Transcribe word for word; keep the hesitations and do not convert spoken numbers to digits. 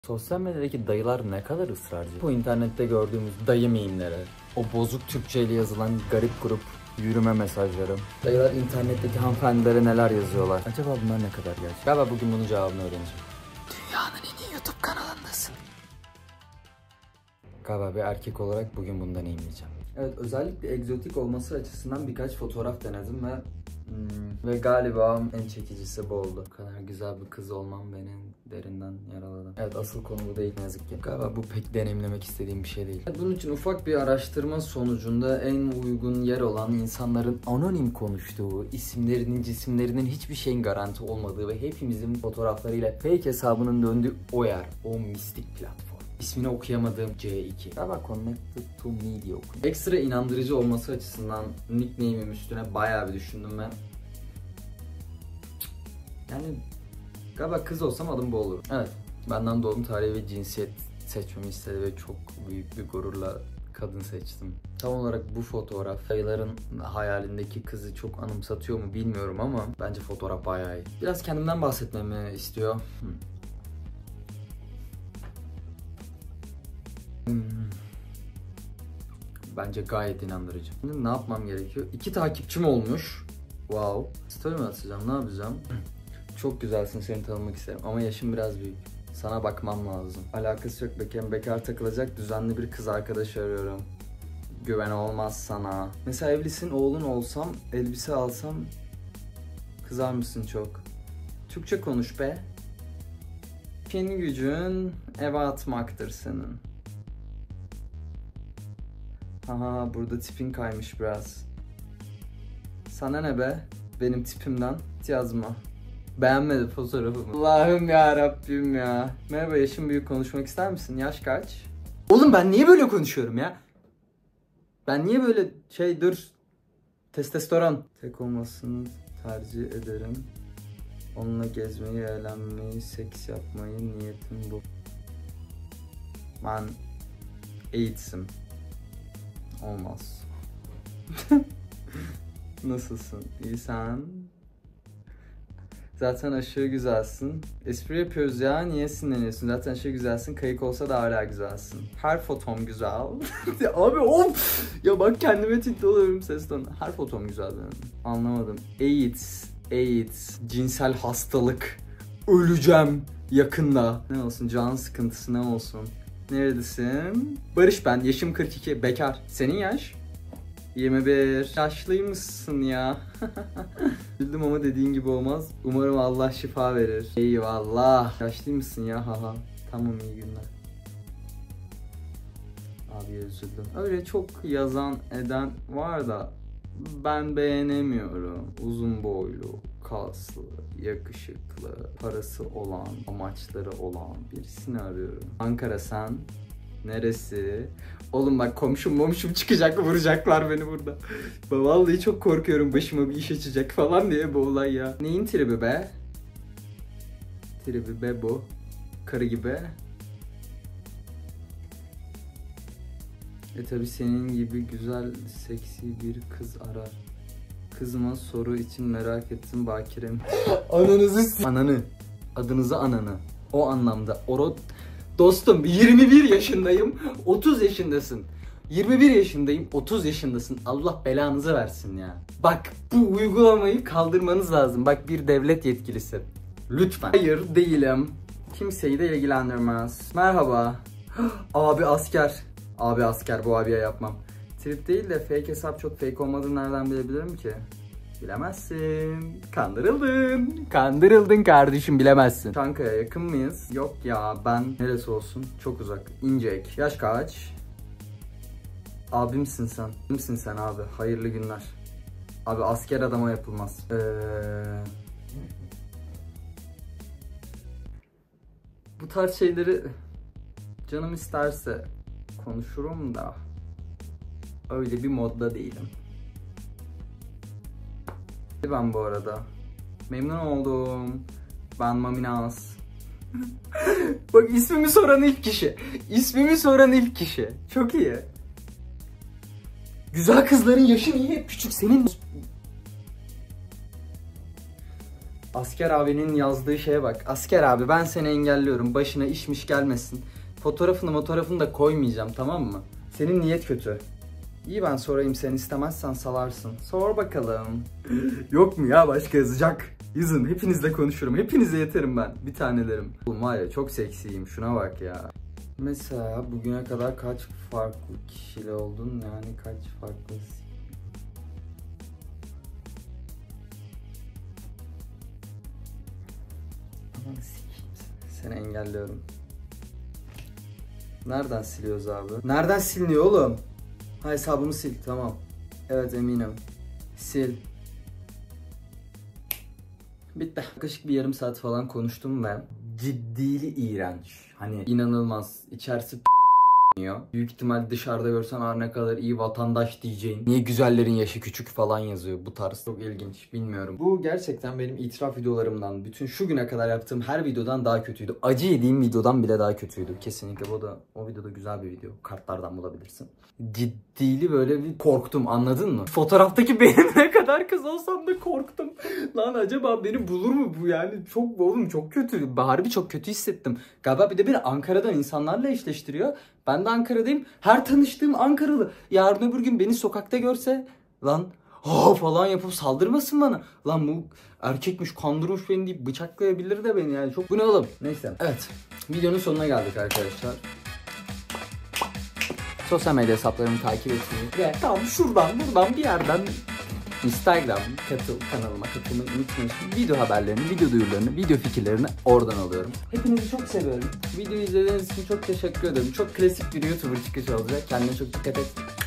Sosyal medyadaki dayılar ne kadar ısrarcı. Bu internette gördüğümüz dayı mimleri, o bozuk Türkçeyle yazılan garip grup yürüme mesajları. Dayılar internetteki hanımefendilere neler yazıyorlar? Acaba bunlar ne kadar gerçek? Galiba bugün bunun cevabını öğreneceğim. Dünyanın en iyi YouTube kanalındasın. Galiba bir erkek olarak bugün bundan inmeyeceğim. Evet, özellikle egzotik olması açısından birkaç fotoğraf denedim ve Hmm. Ve galiba en çekicisi bu oldu. Bu kadar güzel bir kız olmam beni derinden yaraladı. Evet, asıl konu bu değil ne yazık ki. Galiba bu pek deneyimlemek istediğim bir şey değil. Bunun için ufak bir araştırma sonucunda en uygun yer olan insanların anonim konuştuğu, isimlerinin, cisimlerinin hiçbir şeyin garanti olmadığı ve hepimizin fotoğraflarıyla fake hesabının döndüğü o yer, o mistik platform. İsmini okuyamadığım C iki. Galiba Connected to Me diye okunuyor. Ekstra inandırıcı olması açısından nickname'im üstüne bayağı bir düşündüm ben. Yani galiba kız olsam adım bu olur. Evet, benden doğum tarihi ve cinsiyet seçmemi istedi ve çok büyük bir gururla kadın seçtim. Tam olarak bu fotoğraf dayıların hayalindeki kızı çok anımsatıyor mu bilmiyorum ama bence fotoğraf bayağı iyi. Biraz kendimden bahsetmemi istiyor. Hmm. Hmm. Bence gayet inandırıcı. Şimdi ne yapmam gerekiyor? İki takipçim olmuş. Wow. Story mi atacağım? Ne yapacağım? Çok güzelsin, seni tanımak isterim ama yaşım biraz büyük. Sana bakmam lazım. Alakası yok, bekar, bekar takılacak düzenli bir kız arkadaş arıyorum. Güven olmaz sana. Mesela evlisin, oğlun olsam, elbise alsam kızar mısın çok? Türkçe konuş be. Kendi gücün eve atmaktır senin. Aha, burada tipin kaymış biraz. Sana ne be? Benim tipimden yazma. Beğenmedi fotoğrafımı. Allah'ım ya Rabbim ya. Merhaba, yaşım büyük, konuşmak ister misin? Yaş kaç? Oğlum ben niye böyle konuşuyorum ya? Ben niye böyle şey dur. Testosteron. Tek olmasını tercih ederim. Onunla gezmeyi, eğlenmeyi, seks yapmayı, niyetim bu. Ben AIDS'im. Olmaz. Nasılsın? İyi sen? Zaten aşırı güzelsin. Espri yapıyoruz ya, niye sinirleniyorsun? Zaten aşırı güzelsin, kayık olsa da hala güzelsin. Her fotom güzel. Abi of! Ya bak kendime tilt oluyorum sesten. Her fotom güzel benim. Anlamadım. AIDS, AIDS, cinsel hastalık. Öleceğim yakında. Ne olsun, can sıkıntısı ne olsun? Neredesin? Barış ben, yaşım kırk iki, bekar. Senin yaş? yirmi bir. Yaşlıymışsın ya. Bildim ama dediğin gibi olmaz. Umarım Allah şifa verir. Eyvallah. Yaşlıymışsın ya, haha. Tamam, iyi günler. Abi üzüldüm. Öyle çok yazan eden var da ben beğenemiyorum. Uzun boylu, kaslı, yakışıklı, parası olan, amaçları olan birisini arıyorum. Ankara sen? Neresi? Oğlum bak, komşum momşum çıkacak, vuracaklar beni burada. Vallahi çok korkuyorum, başıma bir iş açacak falan diye bu olay ya. Neyin tribi be? Tribi be bu. Karı gibi. E tabi senin gibi güzel, seksi bir kız arar. Kızıma soru için merak ettim bakirem. Ananızı Ananı. Adınızı ananı. O anlamda. Oro... Dostum yirmi bir yaşındayım, otuz yaşındasın. yirmi bir yaşındayım, otuz yaşındasın. Allah belanızı versin ya. Bak, bu uygulamayı kaldırmanız lazım. Bak, bir devlet yetkilisi. Lütfen. Hayır değilim. Kimseyi de ilgilendirmez. Merhaba. Abi asker. Abi asker, bu abiye yapmam. Trip değil de fake hesap çok fake olmadığını nereden bilebilirim ki? Bilemezsin. Kandırıldın. Kandırıldın kardeşim, bilemezsin. Çankaya yakın mıyız? Yok ya, ben neresi olsun? Çok uzak. İncek. Yaş kaç? Abimsin sen. Kimsin sen abi? Hayırlı günler. Abi asker adama yapılmaz. Ee... Bu tarz şeyleri canım isterse konuşurum da öyle bir modda değilim. Ben bu arada. Memnun oldum. Ben Maminas. Bak, ismimi soran ilk kişi. İsmimi soran ilk kişi. Çok iyi. Güzel kızların yaşı niye hep küçük? Senin... Asker abinin yazdığı şeye bak. Asker abi ben seni engelliyorum. Başına işmiş gelmesin. Fotoğrafını fotoğrafını da koymayacağım, tamam mı? Senin niyet kötü. İyi, ben sorayım, sen istemezsen salarsın. Sor bakalım. Yok mu ya başka yazacak? Yazın, hepinizle konuşurum. Hepinize yeterim ben. Bir tanelerim. Oğlum var ya, çok seksiyim. Şuna bak ya. Mesela bugüne kadar kaç farklı kişiyle oldun? Yani kaç farklı... Aman sikeyim seni. Seni engelliyorum. Nereden siliyoruz abi? Nereden siliniyor oğlum? Ha, hesabımı sil, tamam. Evet, eminim. Sil. Bitti. Yaklaşık bir yarım saat falan konuştum ben. Ciddili iğrenç. Hani inanılmaz. İçerisi büyük ihtimal dışarıda görsen "Aa, ne kadar iyi vatandaş" diyeceğin. Niye güzellerin yaşı küçük falan yazıyor, bu tarz. Çok ilginç, bilmiyorum. Bu gerçekten benim itiraf videolarımdan, bütün şu güne kadar yaptığım her videodan daha kötüydü. Acı yediğim videodan bile daha kötüydü. Kesinlikle bu da, o videoda güzel bir video. Kartlardan bulabilirsin. Ciddili böyle bir korktum, anladın mı? Fotoğraftaki benim ne kadar kız olsam da korktum. Lan acaba beni bulur mu bu yani? Çok oğlum çok kötü. Harbi çok kötü hissettim. Galiba bir de beni Ankara'dan insanlarla eşleştiriyor. Ben de Ankara'dayım. Her tanıştığım Ankaralı yarın öbür gün beni sokakta görse lan ha falan yapıp saldırmasın bana. Lan bu erkekmiş, kandırmış beni deyip bıçaklayabilir de beni yani. Çok bu ne oğlum? Neyse. Evet. Videonun sonuna geldik arkadaşlar. Sosyal medya hesaplarımı takip etmeyi ve tam şuradan buradan bir yerden Instagram katıl kanalıma katılmayı unutmayın. Video haberlerini, video duyurularını, video fikirlerini oradan alıyorum. Hepinizi çok seviyorum. Videoyu izlediğiniz için çok teşekkür ederim. Çok klasik bir YouTuber çıkışı olacak. Kendine çok dikkat et.